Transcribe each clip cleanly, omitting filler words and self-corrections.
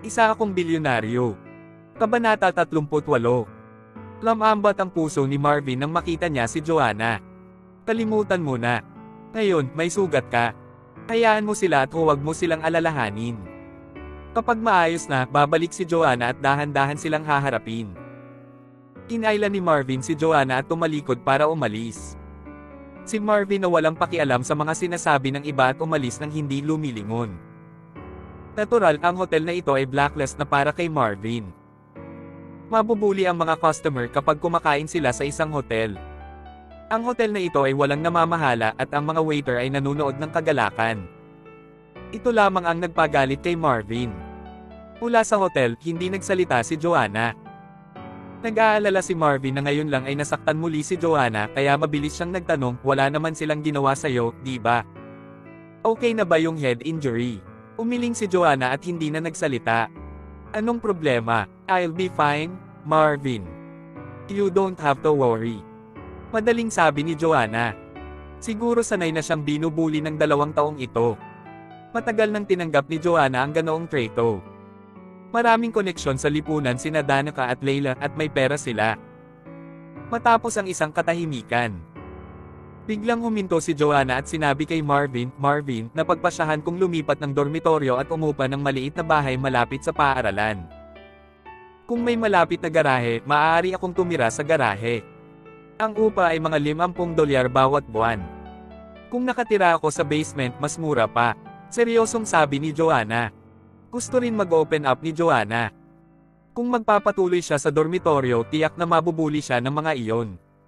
Isa akong bilyonaryo. Kabanata 38. Lamambat ang puso ni Marvin nang makita niya si Joanna. Kalimutan mo na. Ngayon, may sugat ka. Hayaan mo sila at huwag mo silang alalahanin. Kapag maayos na, babalik si Joanna at dahan-dahan silang haharapin. Inayla ni Marvin si Joanna at tumalikod para umalis. Si Marvin na walang pakialam sa mga sinasabi ng iba at umalis nang hindi lumilingon. Natural, ang hotel na ito ay blacklist na para kay Marvin. Mabubuli ang mga customer kapag kumakain sila sa isang hotel. Ang hotel na ito ay walang namamahala at ang mga waiter ay nanunood ng kagalakan. Ito lamang ang nagpagalit kay Marvin. Mula sa hotel, hindi nagsalita si Joanna. Nag-aalala si Marvin na ngayon lang ay nasaktan muli si Joanna kaya mabilis siyang nagtanong, wala naman silang ginawa sa'yo, di ba? Okay na ba yung head injury? Umiling si Joanna at hindi na nagsalita. Anong problema? I'll be fine, Marvin. You don't have to worry. Madaling sabi ni Joanna. Siguro sanay na siyang binubuli ng 2 taong ito. Matagal nang tinanggap ni Joanna ang ganoong trato. Maraming koneksyon sa lipunan sina Danica at Layla at may pera sila. Matapos ang isang katahimikan, biglang huminto si Joanna at sinabi kay Marvin, napagpasyahan kong lumipat ng dormitoryo at umupa ng maliit na bahay malapit sa paaralan. Kung may malapit na garahe, maaari akong tumira sa garahe. Ang upa ay mga $50 bawat buwan. Kung nakatira ako sa basement, mas mura pa. Seryosong sabi ni Joanna. Gusto rin mag-open up ni Joanna. Kung magpapatuloy siya sa dormitoryo, tiyak na mabubuli siya ng mga iyon.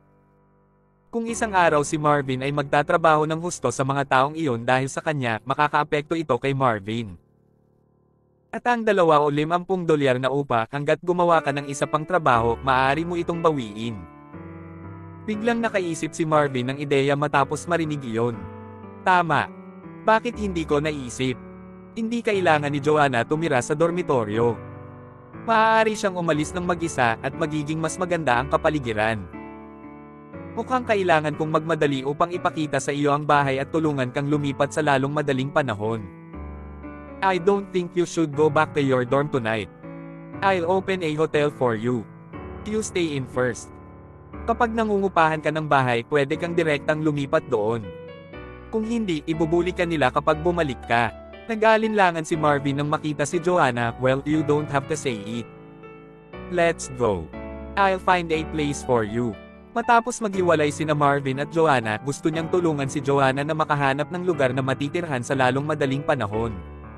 Kung isang araw si Marvin ay magtatrabaho ng husto sa mga taong iyon dahil sa kanya, makakaapekto ito kay Marvin. At ang $2 o $50 na upa, hanggat gumawa ka ng isa pang trabaho, maaari mo itong bawiin. Biglang nakaisip si Marvin ng ideya matapos marinig iyon. Tama. Bakit hindi ko naisip? Hindi kailangan ni Joanna tumira sa dormitoryo. Maaari siyang umalis ng mag-isa at magiging mas maganda ang kapaligiran. Mukhang kailangan kong magmadali upang ipakita sa iyo ang bahay at tulungan kang lumipat sa lalong madaling panahon. I don't think you should go back to your dorm tonight. I'll open a hotel for you. You stay in first. Kapag nangungupahan ka ng bahay, pwede kang direktang lumipat doon. Kung hindi, ibubuli ka nila kapag bumalik ka. Nag-aalinlangan si Marvin nang makita si Joanna. Well, you don't have to say it. Let's go. I'll find a place for you. Matapos maghiwalay sina Marvin at Joanna, gusto niyang tulungan si Joanna na makahanap ng lugar na matitirhan sa lalong madaling panahon.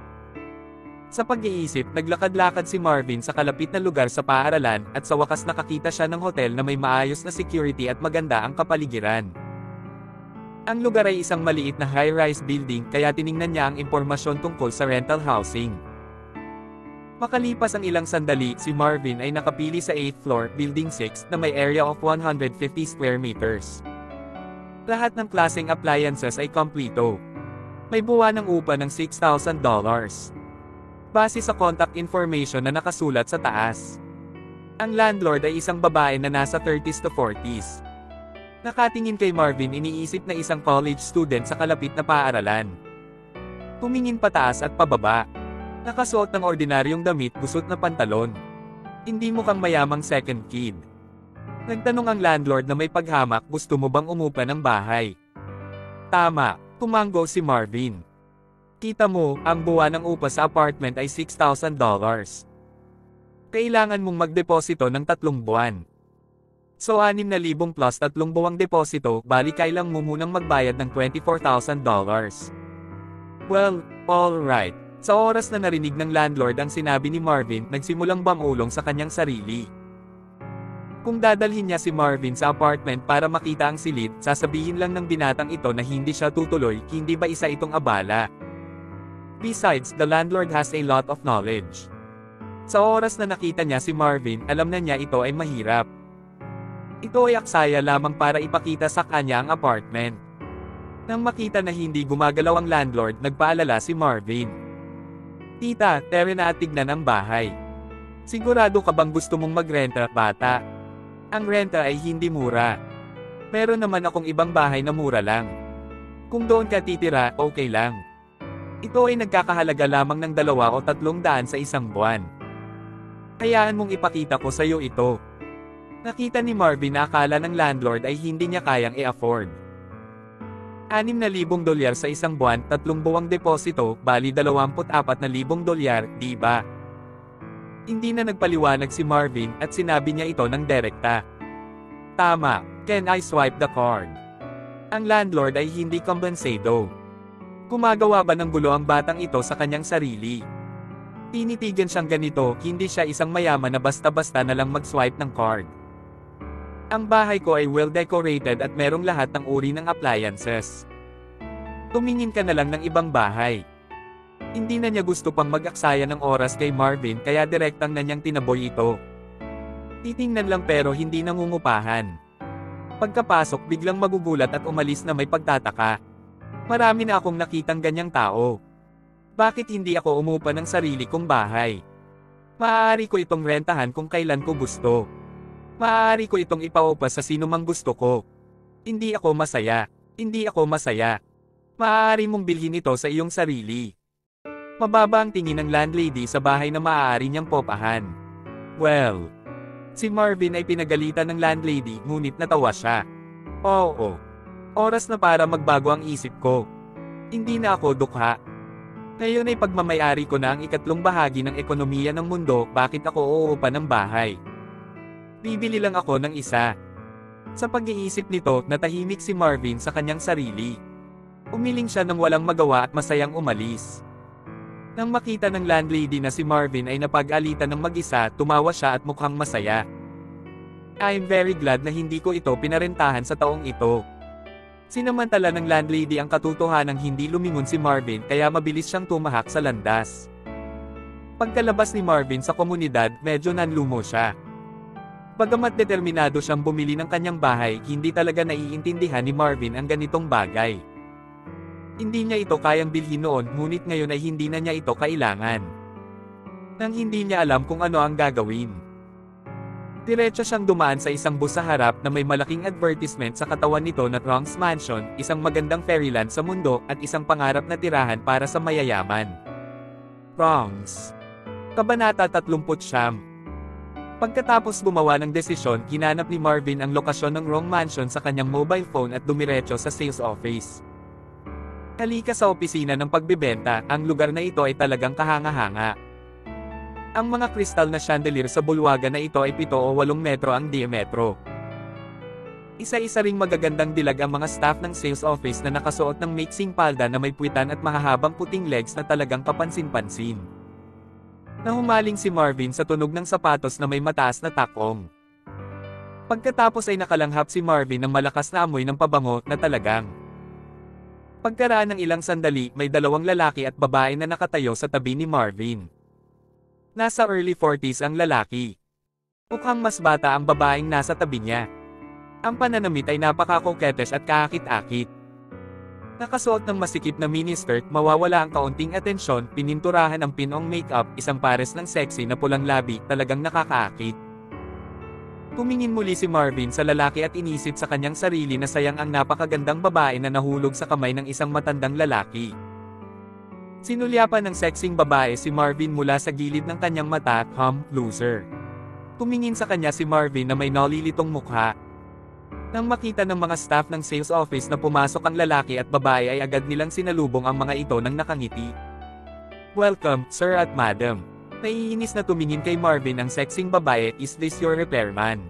Sa pag-iisip, naglakad-lakad si Marvin sa kalapit na lugar sa paaralan, at sa wakas nakakita siya ng hotel na may maayos na security at maganda ang kapaligiran. Ang lugar ay isang maliit na high-rise building, kaya tiningnan niya ang impormasyon tungkol sa rental housing. Makalipas ang ilang sandali, si Marvin ay nakapili sa 8th floor, building 6, na may area of 150 square meters. Lahat ng klaseng appliances ay kompleto. May buwan ng upa ng $6,000. Base sa contact information na nakasulat sa taas. Ang landlord ay isang babae na nasa 30s to 40s. Nakatingin kay Marvin, iniisip na isang college student sa kalapit na paaralan. Tumingin pataas at pababa. Nakasuot ng ordinaryong damit, gusot na pantalon. Hindi mukhang mayamang second kid. Nagtanong ang landlord na may paghamak, gusto mo bang umupa ng bahay? Tama, tumanggo si Marvin. Kita mo, ang buwan ng upa sa apartment ay $6,000. Kailangan mong magdeposito ng 3 buwan. So 6,000 plus 3 buwang deposito, bali kailang mo munang magbayad ng $24,000. Well, alright. Sa oras na narinig ng landlord ang sinabi ni Marvin, nagsimulang bamulong sa kanyang sarili. Kung dadalhin niya si Marvin sa apartment para makita ang silid, sasabihin lang ng binatang ito na hindi siya tutuloy, hindi ba isa itong abala? Besides, the landlord has a lot of knowledge. Sa oras na nakita niya si Marvin, alam na niya ito ay mahirap. Ito ay aksaya lamang para ipakita sa kanya ang apartment. Nang makita na hindi gumagalaw ang landlord, nagpaalala si Marvin. Tita, tere na at tignan ang bahay. Sigurado ka bang gusto mong magrenta, bata? Ang renta ay hindi mura. Meron naman akong ibang bahay na mura lang. Kung doon ka titira, okay lang. Ito ay nagkakahalaga lamang ng 2 o 300 sa isang buwan. Hayaan mong ipakita ko sa iyo ito. Nakita ni Marvin na akala ng landlord ay hindi niya kayang i-afford. $6,000 sa isang buwan, 3 buwang deposito, bali $24,000, di ba? Hindi na nagpaliwanag si Marvin at sinabi niya ito ng direkta. Tama, can I swipe the card? Ang landlord ay hindi kumbensado. Gumagawa ba ng gulo ang batang ito sa kanyang sarili? Tinitigan siyang ganito, hindi siya isang mayaman na basta-basta na lang mag-swipe ng card. Ang bahay ko ay well-decorated at merong lahat ng uri ng appliances. Tumingin ka na lang ng ibang bahay. Hindi na niya gusto pang mag-aksaya ng oras kay Marvin kaya direktang na niyang tinaboy ito. Titingnan lang pero hindi nangungupahan. Pagkapasok biglang magugulat at umalis na may pagtataka. Marami na akong nakitang ganyang tao. Bakit hindi ako umupa ng sarili kong bahay? Maaari ko itong rentahan kung kailan ko gusto. Maaari ko itong ipaupa sa sino mang gusto ko. Hindi ako masaya. Hindi ako masaya. Maaari mong bilhin ito sa iyong sarili. Mababa ang tingin ng landlady sa bahay na maaari niyang popahan. Well, si Marvin ay pinagalitan ng landlady ngunit natawa siya. Oo. Oras na para magbago ang isip ko. Hindi na ako dukha. Ngayon ay pagmamayari ko na ang 3 bahagi ng ekonomiya ng mundo, bakit ako uupa ng bahay? Bibili lang ako ng isa. Sa pag-iisip nito, natahimik si Marvin sa kanyang sarili. Umiling siya nang walang magawa at masayang umalis. Nang makita ng landlady na si Marvin ay napag-alitan ng mag-isa, tumawa siya at mukhang masaya. I'm very glad na hindi ko ito pinarentahan sa taong ito. Sinamantala ng landlady ang katotohanang hindi lumingon si Marvin kaya mabilis siyang tumahak sa landas. Pagkalabas ni Marvin sa komunidad, medyo nanlumo siya. Bagamat determinado siyang bumili ng kanyang bahay, hindi talaga naiintindihan ni Marvin ang ganitong bagay. Hindi niya ito kayang bilhin noon, ngunit ngayon ay hindi na niya ito kailangan. Nang hindi niya alam kung ano ang gagawin. Diretso siyang dumaan sa isang bus sa harap na may malaking advertisement sa katawan nito na Rongs Mansion, isang magandang fairyland sa mundo, at isang pangarap na tirahan para sa mayayaman. Rongs. Kabanata 39. Pagkatapos gumawa ng desisyon, hinanap ni Marvin ang lokasyon ng Wrong Mansion sa kanyang mobile phone at dumiretso sa sales office. Halika sa opisina ng pagbebenta, ang lugar na ito ay talagang kahanga-hanga. Ang mga kristal na chandelier sa bulwagan na ito ay 7 o 8 metro ang diametro. Isa-isa ring magagandang dilag ang mga staff ng sales office na nakasuot ng mixing palda na may puwitan at mahahabang puting legs na talagang kapansin-pansin. Nahumaling si Marvin sa tunog ng sapatos na may mataas na takong. Pagkatapos ay nakalanghap si Marvin ng malakas na amoy ng pabango na talagang. Pagkaraan ng ilang sandali, may 2 lalaki at babae na nakatayo sa tabi ni Marvin. Nasa early 40s ang lalaki. Mukhang mas bata ang babaeng nasa tabi niya. Ang pananamit ay napaka-coquettish at kaakit-akit. Nakasuot ng masikip na miniskirt, mawawala ang kaunting atensyon, pininturahan ang pinong makeup, isang pares ng sexy na pulang labi, talagang nakakaakit. Tumingin muli si Marvin sa lalaki at inisip sa kanyang sarili na sayang ang napakagandang babae na nahulog sa kamay ng isang matandang lalaki. Sinulyapan ng sexing babae si Marvin mula sa gilid ng kanyang mata, loser. Tumingin sa kanya si Marvin na may nalilitong mukha. Nang makita ng mga staff ng sales office na pumasok ang lalaki at babae ay agad nilang sinalubong ang mga ito ng nakangiti. Welcome, sir at madam. Naiinis na tumingin kay Marvin ang sexing babae, is this your repairman?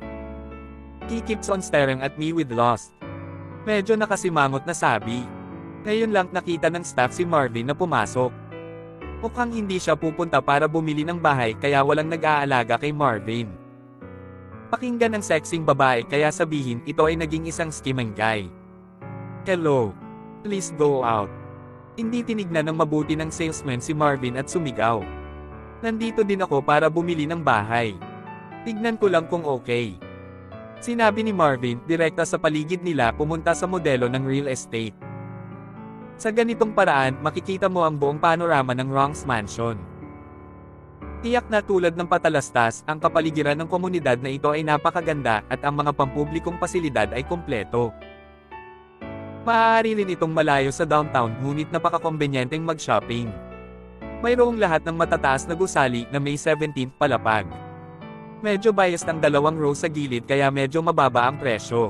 He keeps on staring at me with lust. Medyo nakasimangot na sabi. Ngayon lang nakita ng staff si Marvin na pumasok. Mukhang hindi siya pupunta para bumili ng bahay kaya walang nag-aalaga kay Marvin. Pakinggan ng sexing babae kaya sabihin ito ay naging isang skimming guy. Hello. Please go out. Hindi tinignan ng mabuti ng salesman si Marvin at sumigaw. Nandito din ako para bumili ng bahay. Tignan ko lang kung okay. Sinabi ni Marvin, direkta sa paligid nila pumunta sa modelo ng real estate. Sa ganitong paraan, makikita mo ang buong panorama ng Rongs Mansion. Tiyak na tulad ng patalastas, ang kapaligiran ng komunidad na ito ay napakaganda at ang mga pampublikong pasilidad ay kompleto. Maaari rin itong malayo sa downtown ngunit napakakombenyenteng mag-shopping. Mayroong lahat ng matataas na gusali na may 17th palapag. Medyo biased ang dalawang row sa gilid kaya medyo mababa ang presyo.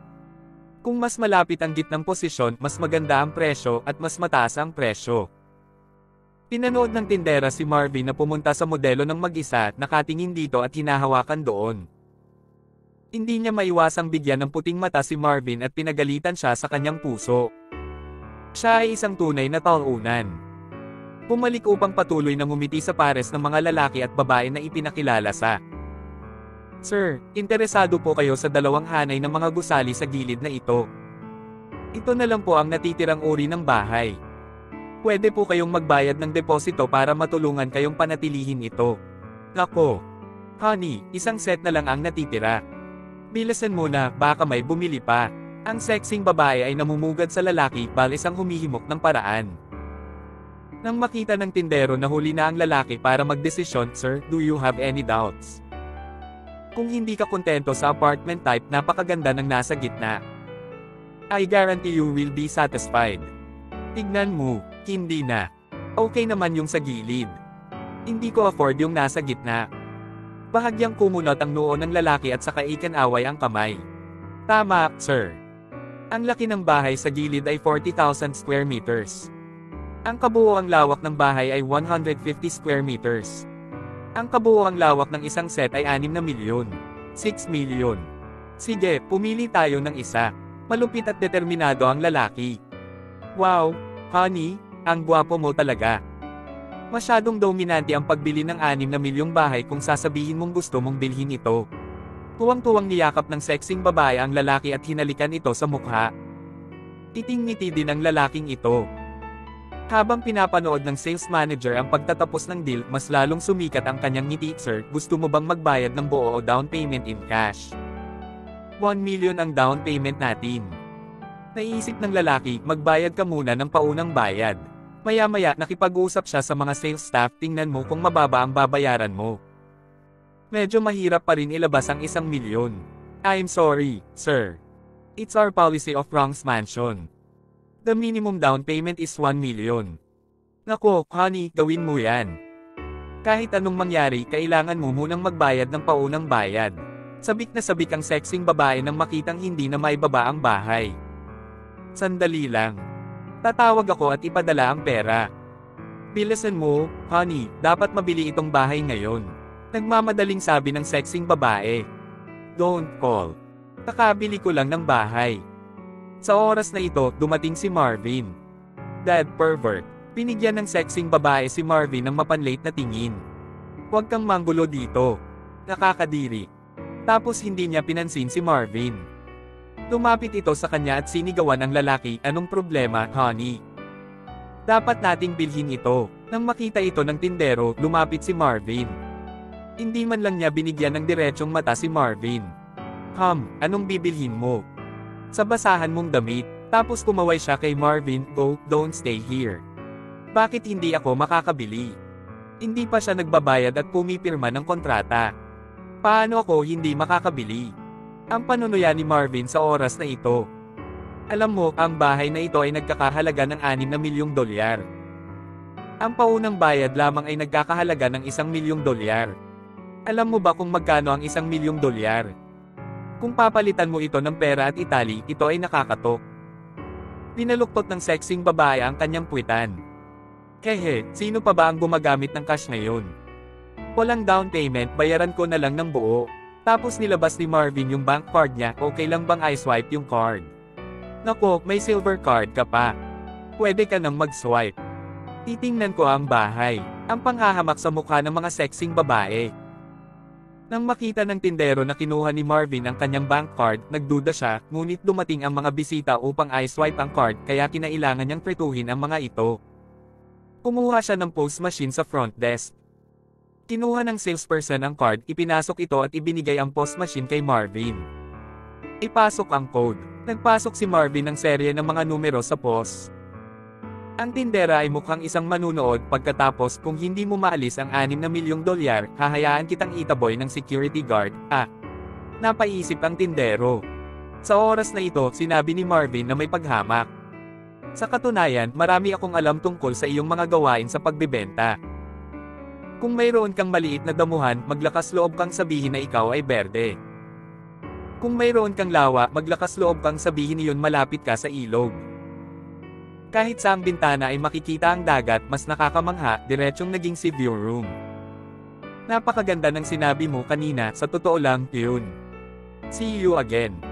Kung mas malapit ang gitnang posisyon, mas maganda ang presyo at mas mataas ang presyo. Pinanood ng tindera si Marvin na pumunta sa modelo ng mag-isa at nakatingin dito at hinahawakan doon. Hindi niya maiwasang bigyan ng puting mata si Marvin at pinagalitan siya sa kanyang puso. Siya ay isang tunay na talunan. Bumalik upang patuloy na ngumiti sa pares ng mga lalaki at babae na ipinakilala sa Sir, interesado po kayo sa dalawang hanay ng mga gusali sa gilid na ito. Ito na lang po ang natitirang uri ng bahay. Pwede po kayong magbayad ng deposito para matulungan kayong panatilihin ito. Nako. Honey, isang set na lang ang natitira. Bilisan mo na, baka may bumili pa. Ang sexing babae ay namumugad sa lalaki balis ang humihimok ng paraan. Nang makita ng tindero na huli na ang lalaki para magdesisyon, Sir, do you have any doubts? Kung hindi ka kontento sa apartment type, napakaganda ng nasa gitna. I guarantee you will be satisfied. Tignan mo, hindi na. Okay naman yung sa gilid. Hindi ko afford yung nasa gitna. Bahagyang kumunot ang noo ng lalaki at saka ikinaway ang kamay. Tama, sir. Ang laki ng bahay sa gilid ay 40,000 square meters. Ang kabuoang lawak ng bahay ay 150 square meters. Ang kabuoang lawak ng isang set ay 6 na milyon. 6 milyon. Sige, pumili tayo ng isa. Malupit at determinado ang lalaki. Wow, honey, ang gwapo mo talaga. Masyadong dominante ang pagbili ng 6 na milyong bahay kung sasabihin mong gusto mong bilhin ito. Tuwang-tuwang niyakap ng sexing babae ang lalaki at hinalikan ito sa mukha. Titing-ngiti din ang lalaking ito. Habang pinapanood ng sales manager ang pagtatapos ng deal, mas lalong sumikat ang kanyang ngiti. Sir, gusto mo bang magbayad ng buo o down payment in cash? 1 million ang down payment natin. Naisip ng lalaki, magbayad ka muna ng paunang bayad. Maya-maya nakipag-usap siya sa mga sales staff, tingnan mo kung mababa ang babayaran mo. Medyo mahirap pa rin ilabas ang 1 milyon. I'm sorry, sir. It's our policy of Bronx Mansion. The minimum down payment is 1 million. Nako, honey, gawin mo yan. Kahit anong mangyari, kailangan mo munang magbayad ng paunang bayad. Sabik na sabik ang sexing babae nang makitang hindi na maibaba ang bahay. Sandali lang. Tatawag ako at ipadala ang pera. Bilisan mo, honey, dapat mabili itong bahay ngayon. Nagmamadaling sabi ng sexing babae. Don't call. Kakabili ko lang ng bahay. Sa oras na ito, dumating si Marvin. Dad pervert. Pinigyan ng sexing babae si Marvin ng mapanlate na tingin. Huwag kang manggulo dito. Nakakadiri. Tapos hindi niya pinansin si Marvin. Lumapit ito sa kanya at sinigawan ng lalaki, anong problema, honey? Dapat nating bilhin ito. Nang makita ito ng tindero, lumapit si Marvin. Hindi man lang niya binigyan ng diretsyong mata si Marvin. Anong bibilhin mo? Sa basahan mong damit, tapos kumaway siya kay Marvin, go, don't stay here. Bakit hindi ako makakabili? Hindi pa siya nagbabayad at pumipirma ng kontrata. Paano ako hindi makakabili? Ang panunuya ni Marvin sa oras na ito. Alam mo, ang bahay na ito ay nagkakahalaga ng 6 na milyong dolyar. Ang paunang bayad lamang ay nagkakahalaga ng 1 milyong dolyar. Alam mo ba kung magkano ang 1 milyong dolyar? Kung papalitan mo ito ng pera at itali, ito ay nakakatok. Pinaluktot ng sexing babae ang kanyang puwitan. Hehe, sino pa ba ang gumagamit ng cash ngayon? Walang down payment, bayaran ko na lang ng buo. Tapos nilabas ni Marvin yung bank card niya, okay lang bang i-swipe yung card? Nako, may silver card ka pa. Pwede ka nang mag-swipe. Titingnan ko ang bahay. Ang panghahamak sa mukha ng mga sexing babae. Nang makita ng tindero na kinuha ni Marvin ang kanyang bank card, nagduda siya, ngunit dumating ang mga bisita upang i-swipe ang card kaya kinailangan niyang pretuhin ang mga ito. Kumuha siya ng post machine sa front desk. Kinuha ng salesperson ang card, ipinasok ito at ibinigay ang post machine kay Marvin. Ipasok ang code. Nagpasok si Marvin ng serye ng mga numero sa post. Ang tindera ay mukhang isang manunood pagkatapos kung hindi mo maalis ang 6 na milyong dolyar, hahayaan kitang itaboy ng security guard. Napaisip ang tindero. Sa oras na ito, sinabi ni Marvin na may paghamak. Sa katunayan, marami akong alam tungkol sa iyong mga gawain sa pagbebenta. Kung mayroon kang maliit na damuhan, maglakas loob kang sabihin na ikaw ay berde. Kung mayroon kang lawa, maglakas loob kang sabihin iyon malapit ka sa ilog. Kahit sa ang bintana ay makikita ang dagat, mas nakakamangha, diretsyong naging si view room. Napakaganda ng sinabi mo kanina, sa totoo lang, yun. See you again.